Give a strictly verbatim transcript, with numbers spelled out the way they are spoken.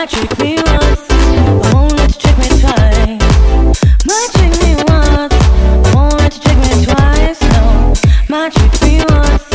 Might trick me once, but won't let you trick me twice. Might trick me once, but won't let you trick me twice. No, might trick me once,